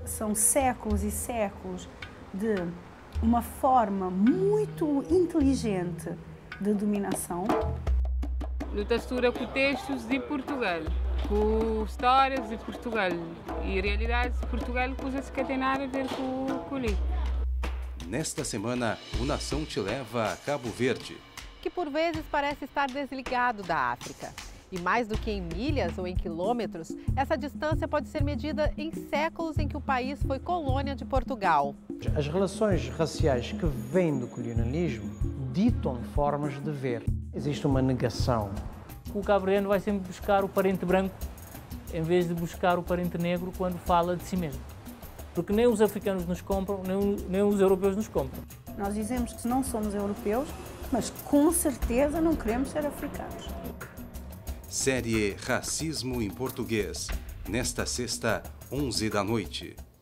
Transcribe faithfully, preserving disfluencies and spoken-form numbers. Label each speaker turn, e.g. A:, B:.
A: são séculos e séculos de uma forma muito inteligente de dominação.
B: Literatura com textos de Portugal, com histórias de Portugal e realidades de Portugal, coisas que têm nada a ver com, com o livro.
C: Nesta semana, o Nação te leva a Cabo Verde,
D: que por vezes parece estar desligado da África. E mais do que em milhas ou em quilômetros, essa distância pode ser medida em séculos em que o país foi colônia de Portugal.
E: As relações raciais que vêm do colonialismo ditam formas de ver. Existe uma negação.
F: O cabo-verdiano vai sempre buscar o parente branco em vez de buscar o parente negro quando fala de si mesmo. Porque nem os africanos nos compram, nem, nem os europeus nos compram.
A: Nós dizemos que não somos europeus, mas com certeza não queremos ser africanos.
C: Série Racismo em Português, nesta sexta, onze da noite.